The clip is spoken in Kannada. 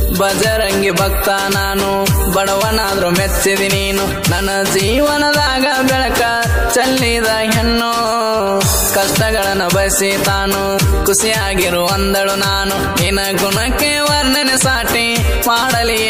ಬಜರಂಗಿ ಭಕ್ತ ನಾನು ಬಡವನಾದ್ರೂ ಮೆಚ್ಚಿದಿ ನೀನು ನನ್ನ ಜೀವನದಾಗ ಬೆಳಕ ಚೆಲ್ಲಿದ ಹೆಣ್ಣು ಕಷ್ಟಗಳನ್ನ ಬಯಸಿ ತಾನು ಖುಷಿಯಾಗಿರುವಂದಳು ನಾನು ನಿನ್ನ ಗುಣಕ್ಕೆ ವರ್ಣನೆ ಸಾಟಿ ಮಾಡಲಿ